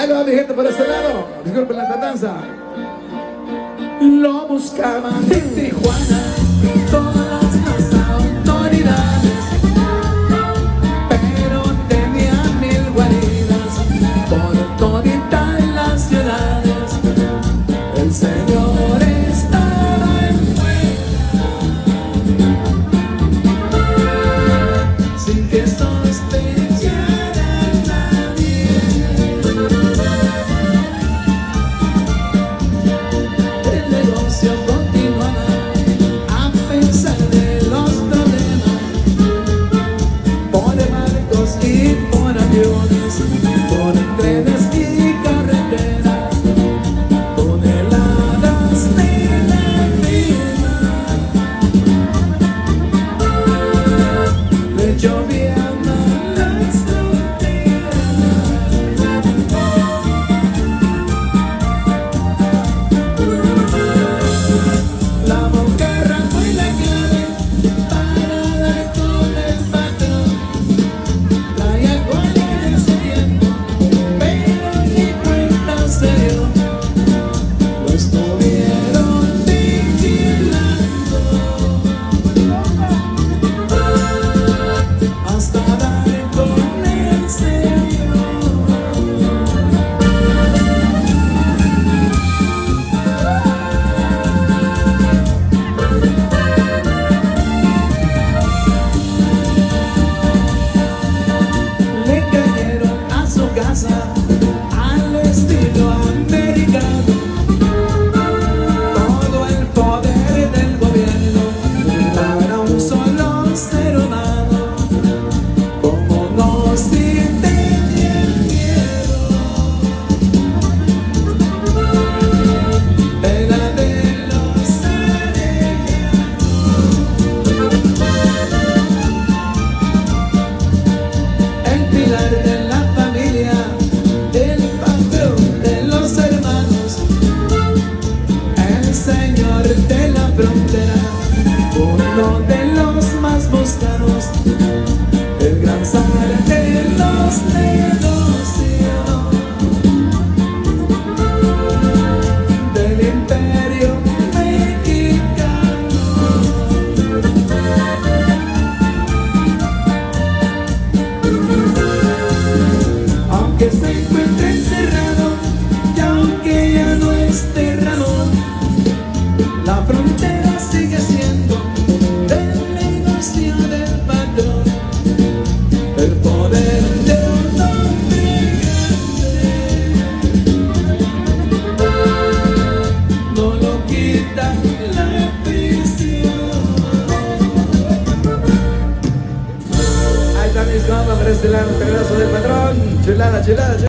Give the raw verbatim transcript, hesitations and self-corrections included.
Ahí lo va mi gente por este lado. Disculpen la tardanza. Lo buscaban en Tijuana todas las autoridades, pero tenían mil guaridas por toditas las ciudades. El Señor estaba en fuera, sin que sospechara nadie. El negocio continuaba a pesar de los problemas, por barcos y por aviones, por trenes y carreteras, toneladas de la vida le llovían a las fronteras. La bocarra fue la clave para dar con el patrón. Traía cola en ese tiempo, pero ni cuenta se dio. Lo estuvieron vigilando hasta dar con el Señor. Le cayeron a su casa al estilo americano, todo el poder del gobierno para un solo ser humano. Como no sienten el miedo, era de los arellanos. El pilar de la familia, el patrón de los hermanos, el señor de la frontera, uno de los más buscados, el gran zar de los negocios del imperio mexicano. Aunque se encuentre encerrado y aunque ya no esté Ramón, la frontera sigue siendo del negocio del patrón. El poder de un hombre grande no lo quita la prisión. Ahí está mis compas, para este lado, un pedazo del patrón. Chulada, chulada, chulada.